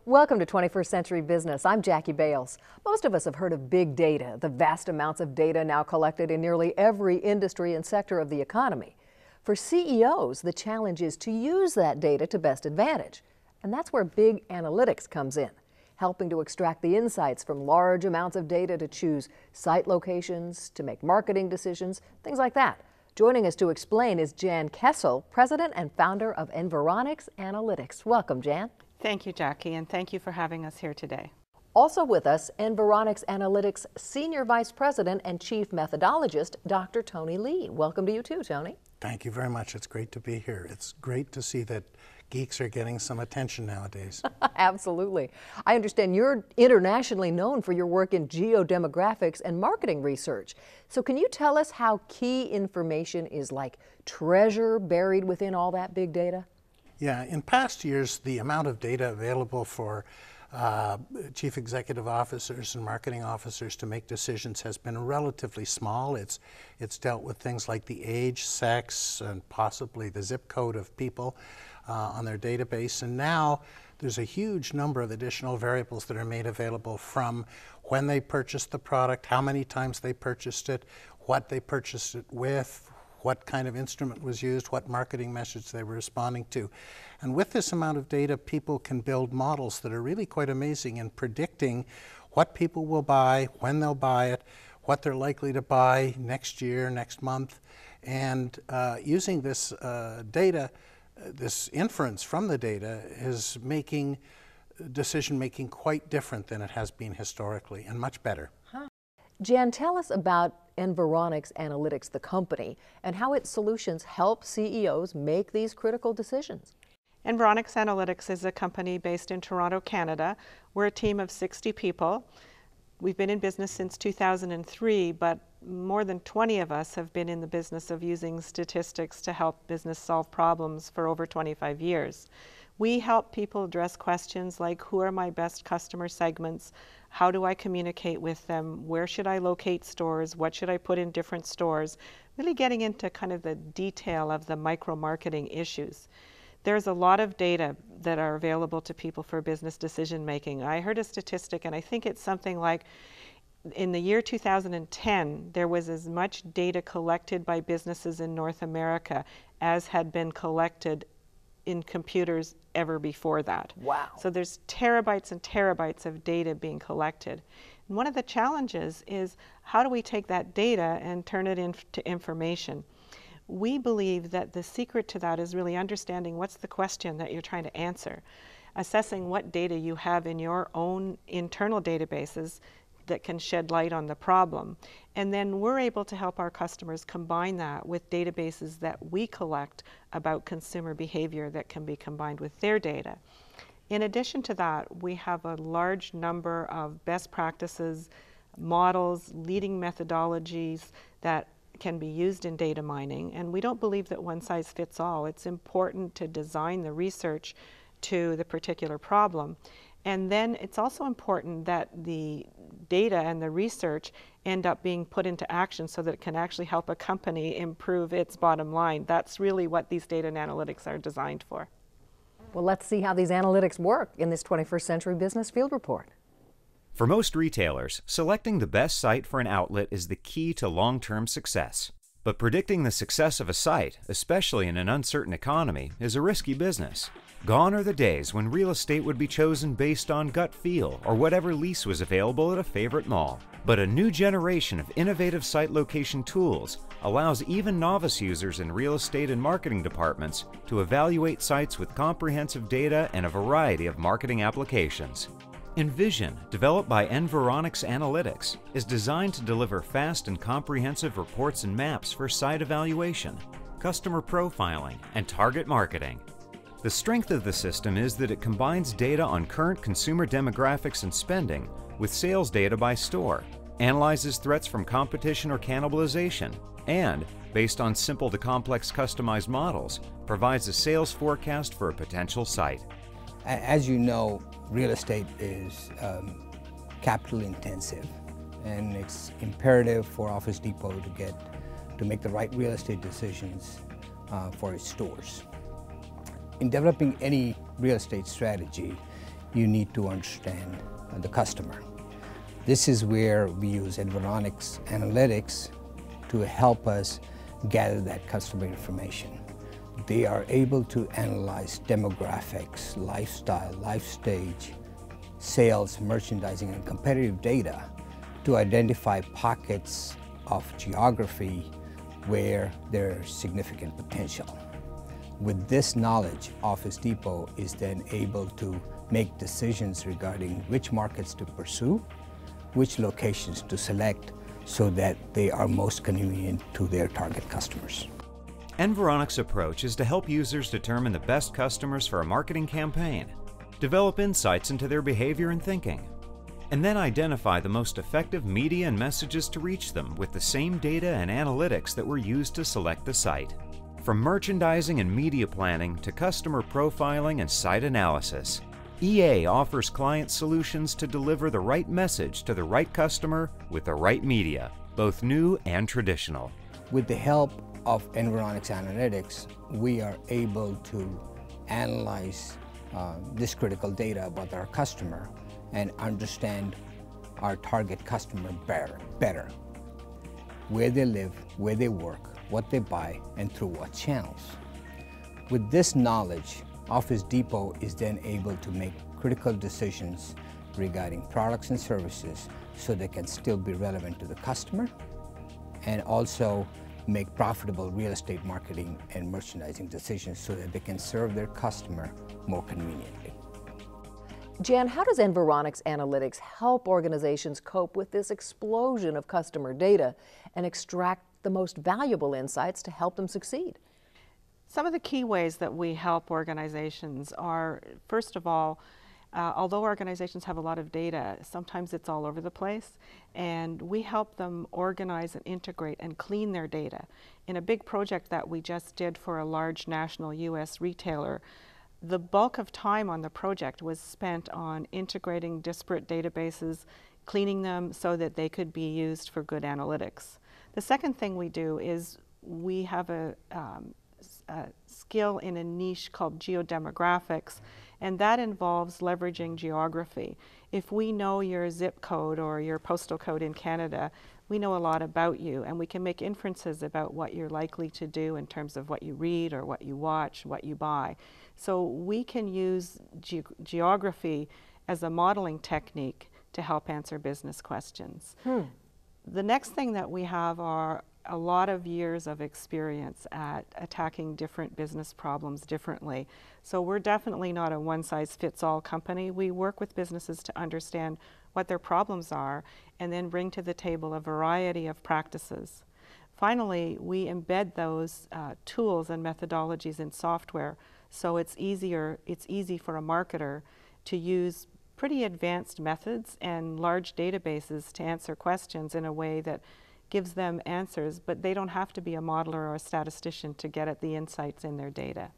Welcome to 21st Century Business. I'm Jackie Bales. Most of us have heard of big data, the vast amounts of data now collected in nearly every industry and sector of the economy. For CEOs, the challenge is to use that data to best advantage. And that's where big analytics comes in, helping to extract the insights from large amounts of data to choose site locations, to make marketing decisions, things like that. Joining us to explain is Jan Kessel, President and founder of Environics Analytics. Welcome, Jan. Thank you, Jackie, and thank you for having us here today. Also with us, Environics Analytics Senior Vice President and Chief Methodologist, Dr. Tony Lee. Welcome to you too, Tony. Thank you very much. It's great to be here. It's great to see that geeks are getting some attention nowadays. Absolutely. I understand you're internationally known for your work in geodemographics and marketing research. So can you tell us how key information is like treasure buried within all that big data? Yeah, in past years, the amount of data available for chief executive officers and marketing officers to make decisions has been relatively small. It's dealt with things like the age, sex, and possibly the zip code of people on their database. And now there's a huge number of additional variables that are made available, from when they purchased the product, how many times they purchased it, what they purchased it with, what kind of instrument was used, what marketing message they were responding to. And with this amount of data, people can build models that are really quite amazing in predicting what people will buy, when they'll buy it, what they're likely to buy next year, next month. And using this data, this inference from the data, is making decision-making quite different than it has been historically, and much better. Jan, tell us about Environics Analytics, the company, and how its solutions help CEOs make these critical decisions. Environics Analytics is a company based in Toronto, Canada. We're a team of 60 people. We've been in business since 2003, but more than 20 of us have been in the business of using statistics to help business solve problems for over 25 years. We help people address questions like, who are my best customer segments? How do I communicate with them? Where should I locate stores? What should I put in different stores? Really getting into kind of the detail of the micro-marketing issues. There's a lot of data that are available to people for business decision making. I heard a statistic, and I think it's something like, in the year 2010, there was as much data collected by businesses in North America as had been collected in computers ever before that. Wow. So there's terabytes and terabytes of data being collected. And one of the challenges is, how do we take that data and turn it into information? We believe that the secret to that is really understanding what's the question that you're trying to answer, assessing what data you have in your own internal databases that can shed light on the problem. And then we're able to help our customers combine that with databases that we collect about consumer behavior that can be combined with their data. In addition to that, we have a large number of best practices, models, leading methodologies that can be used in data mining. And we don't believe that one size fits all. It's important to design the research to the particular problem. And then it's also important that the data and the research end up being put into action so that it can actually help a company improve its bottom line. That's really what these data and analytics are designed for. Well, let's see how these analytics work in this 21st Century Business Field Report. For most retailers, selecting the best site for an outlet is the key to long-term success. But predicting the success of a site, especially in an uncertain economy, is a risky business. Gone are the days when real estate would be chosen based on gut feel or whatever lease was available at a favorite mall. But a new generation of innovative site location tools allows even novice users in real estate and marketing departments to evaluate sites with comprehensive data and a variety of marketing applications. Envision, developed by Environics Analytics, is designed to deliver fast and comprehensive reports and maps for site evaluation, customer profiling, and target marketing. The strength of the system is that it combines data on current consumer demographics and spending with sales data by store, analyzes threats from competition or cannibalization, and, based on simple to complex customized models, provides a sales forecast for a potential site. As you know, real estate is capital intensive, and it's imperative for Office Depot to make the right real estate decisions for its stores. In developing any real estate strategy, you need to understand the customer. This is where we use Environics Analytics to help us gather that customer information. They are able to analyze demographics, lifestyle, life stage, sales, merchandising, and competitive data to identify pockets of geography where there's significant potential. With this knowledge, Office Depot is then able to make decisions regarding which markets to pursue, which locations to select, so that they are most convenient to their target customers. Environics' approach is to help users determine the best customers for a marketing campaign, develop insights into their behavior and thinking, and then identify the most effective media and messages to reach them with the same data and analytics that were used to select the site. From merchandising and media planning to customer profiling and site analysis, EA offers client solutions to deliver the right message to the right customer with the right media, both new and traditional. With the help of Environics Analytics, we are able to analyze this critical data about our customer and understand our target customer better. Where they live, where they work, what they buy, and through what channels. With this knowledge, Office Depot is then able to make critical decisions regarding products and services so they can still be relevant to the customer and also make profitable real estate marketing and merchandising decisions so that they can serve their customer more conveniently. Jan, how does Environics Analytics help organizations cope with this explosion of customer data and extract the most valuable insights to help them succeed? Some of the key ways that we help organizations are, first of all, although organizations have a lot of data, sometimes it's all over the place, and we help them organize and integrate and clean their data. In a big project that we just did for a large national US retailer, the bulk of time on the project was spent on integrating disparate databases, cleaning them so that they could be used for good analytics. The second thing we do is we have a skill in a niche called geodemographics, and that involves leveraging geography. If we know your zip code or your postal code in Canada, we know a lot about you, and we can make inferences about what you're likely to do in terms of what you read or what you watch, what you buy. So we can use geography as a modeling technique to help answer business questions. The next thing that we have are a lot of years of experience at attacking different business problems differently. So we're definitely not a one-size-fits-all company. We work with businesses to understand what their problems are and then bring to the table a variety of practices. Finally, we embed those tools and methodologies in software, so it's easy for a marketer to use pretty advanced methods and large databases to answer questions in a way that gives them answers, but they don't have to be a modeler or a statistician to get at the insights in their data.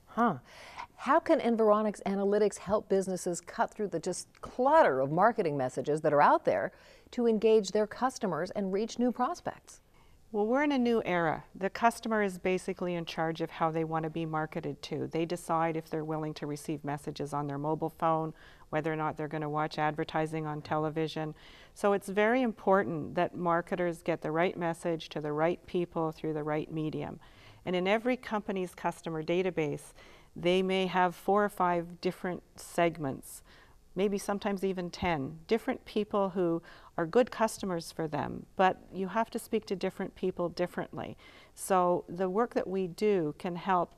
How can Environics Analytics help businesses cut through the just clutter of marketing messages that are out there to engage their customers and reach new prospects? Well, we're in a new era. The customer is basically in charge of how they want to be marketed to. They decide if they're willing to receive messages on their mobile phone, whether or not they're going to watch advertising on television. So it's very important that marketers get the right message to the right people through the right medium. And in every company's customer database, they may have 4 or 5 different segments, maybe sometimes even 10, different people who are good customers for them, but you have to speak to different people differently. So the work that we do can help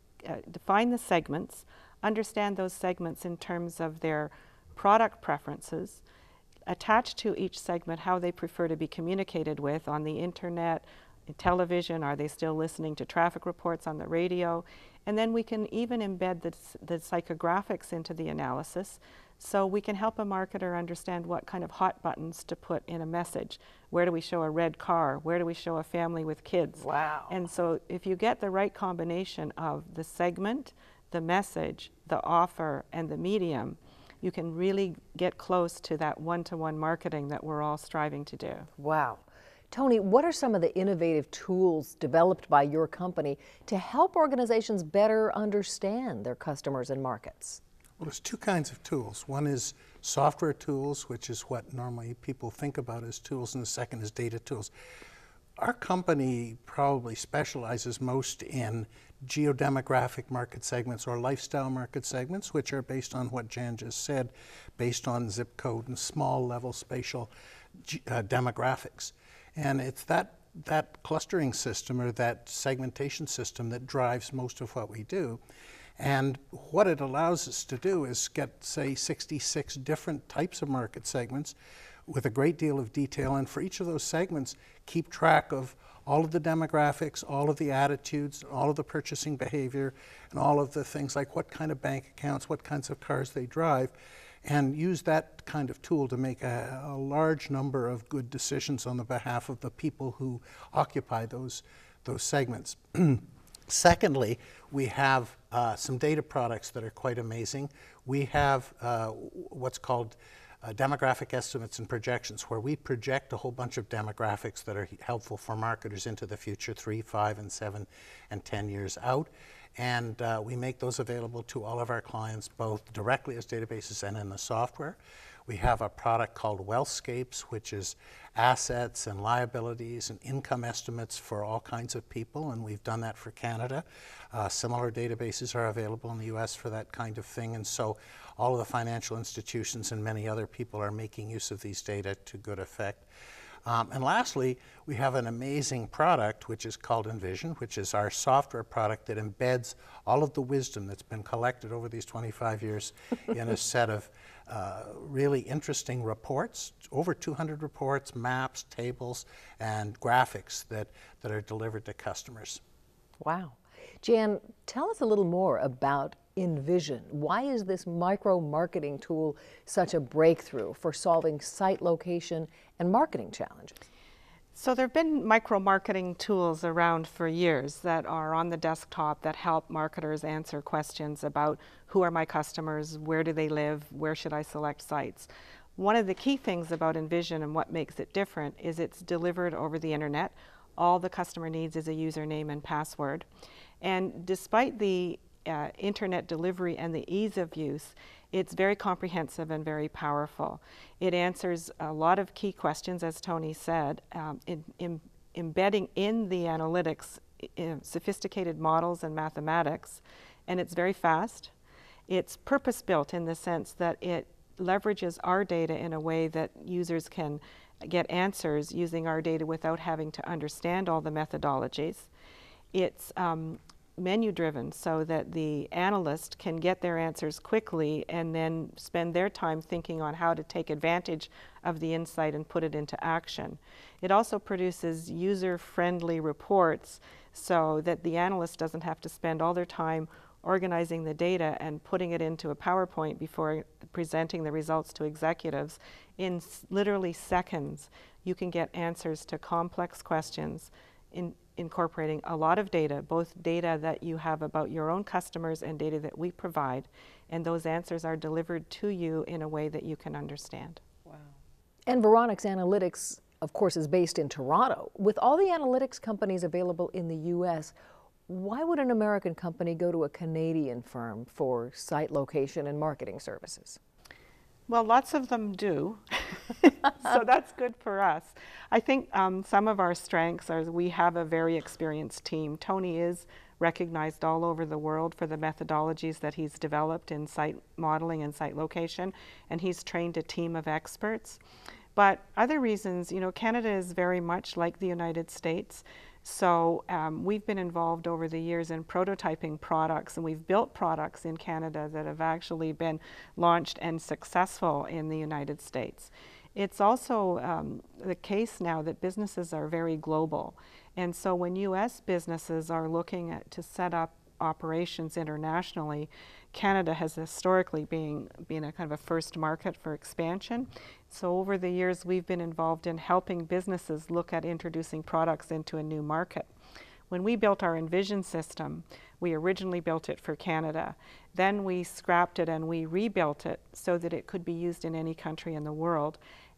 define the segments, understand those segments in terms of their product preferences, attach to each segment how they prefer to be communicated with on the internet, television, are they still listening to traffic reports on the radio, and then we can even embed the psychographics into the analysis so we can help a marketer understand what kind of hot buttons to put in a message. Where do we show a red car? Where do we show a family with kids? Wow. And so if you get the right combination of the segment, the message, the offer, and the medium, you can really get close to that one-to-one marketing that we're all striving to do. Wow. Tony, what are some of the innovative tools developed by your company to help organizations better understand their customers and markets? Well, there's two kinds of tools. One is software tools, which is what normally people think about as tools, and the second is data tools. Our company probably specializes most in geodemographic market segments or lifestyle market segments, which are based on what Jan just said, based on zip code and small level spatial demographics. And it's that clustering system or that segmentation system that drives most of what we do. And what it allows us to do is get, say, 66 different types of market segments with a great deal of detail, and for each of those segments, keep track of all of the demographics, all of the attitudes, all of the purchasing behavior, and all of the things like what kind of bank accounts, what kinds of cars they drive, and use that kind of tool to make a large number of good decisions on the behalf of the people who occupy those segments. Secondly, we have some data products that are quite amazing. We have what's called demographic estimates and projections, where we project a whole bunch of demographics that are helpful for marketers into the future, 3, 5, and 7, and 10 years out. And we make those available to all of our clients, both directly as databases and in the software. We have a product called Wealthscapes, which is assets and liabilities and income estimates for all kinds of people, and we've done that for Canada. Similar databases are available in the US for that kind of thing, and so all of the financial institutions and many other people are making use of these data to good effect. And lastly, we have an amazing product which is called Envision, which is our software product that embeds all of the wisdom that's been collected over these 25 years in a set of really interesting reports, over 200 reports, maps, tables, and graphics that are delivered to customers. Wow. Jan, tell us a little more about Envision. Why is this micro-marketing tool such a breakthrough for solving site location and marketing challenges? So there have been micro-marketing tools around for years that are on the desktop that help marketers answer questions about who are my customers, where do they live, where should I select sites. One of the key things about Envision and what makes it different is it's delivered over the internet. All the customer needs is a username and password. And despite the internet delivery and the ease of use, it's very comprehensive and very powerful. It answers a lot of key questions, as Tony said, embedding in the analytics sophisticated models and mathematics, and it's very fast. It's purpose-built in the sense that it leverages our data in a way that users can get answers using our data without having to understand all the methodologies. It's menu-driven so that the analyst can get their answers quickly and then spend their time thinking on how to take advantage of the insight and put it into action. It also produces user-friendly reports so that the analyst doesn't have to spend all their time organizing the data and putting it into a PowerPoint before presenting the results to executives. In literally seconds, you can get answers to complex questions incorporating a lot of data, both data that you have about your own customers and data that we provide, and those answers are delivered to you in a way that you can understand. Wow. Environics Analytics, of course, is based in Toronto. With all the analytics companies available in the US, why would an American company go to a Canadian firm for site location and marketing services? Well, lots of them do, so that's good for us. I think some of our strengths are we have a very experienced team. Tony is recognized all over the world for the methodologies that he's developed in site modeling and site location, and he's trained a team of experts. But other reasons, you know, Canada is very much like the United States. So we've been involved over the years in prototyping products, and we've built products in Canada that have actually been launched and successful in the United States. It's also the case now that businesses are very global. And so when US businesses are looking to set up operations internationally, Canada has historically been a kind of a first market for expansion. So over the years, we've been involved in helping businesses look at introducing products into a new market. When we built our Envision system, we originally built it for Canada. Then we scrapped it and we rebuilt it so that it could be used in any country in the world.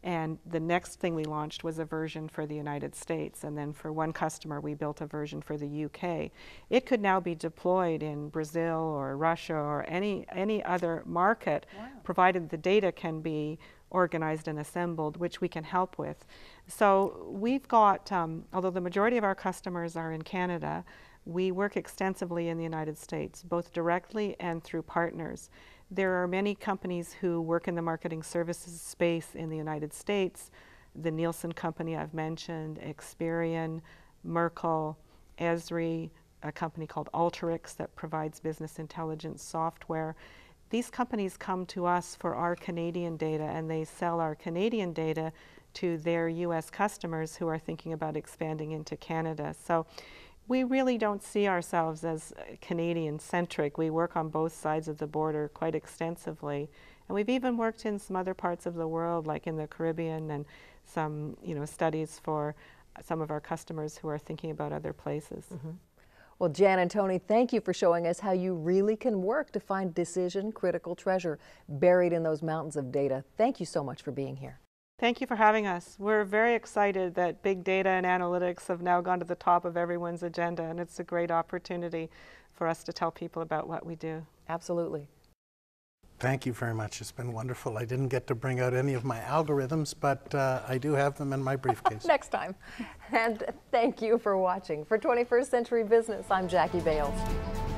And the next thing we launched was a version for the United States. And then for one customer, we built a version for the UK. It could now be deployed in Brazil or Russia or any other market, provided the data can be organized and assembled, which we can help with. So we've got, although the majority of our customers are in Canada, we work extensively in the United States, both directly and through partners. There are many companies who work in the marketing services space in the United States. The Nielsen company I've mentioned, Experian, Merkle, Esri, a company called Alteryx that provides business intelligence software. These companies come to us for our Canadian data, and they sell our Canadian data to their US customers who are thinking about expanding into Canada. So we really don't see ourselves as Canadian-centric. We work on both sides of the border quite extensively. And we've even worked in some other parts of the world, like in the Caribbean, and some studies for some of our customers who are thinking about other places. Well, Jan and Tony, thank you for showing us how you really can work to find decision-critical treasure buried in those mountains of data. Thank you so much for being here. Thank you for having us. We're very excited that big data and analytics have now gone to the top of everyone's agenda, and it's a great opportunity for us to tell people about what we do. Absolutely. Thank you very much. It's been wonderful. I didn't get to bring out any of my algorithms, but I do have them in my briefcase. Next time. And thank you for watching. For 21st Century Business, I'm Jackie Bales.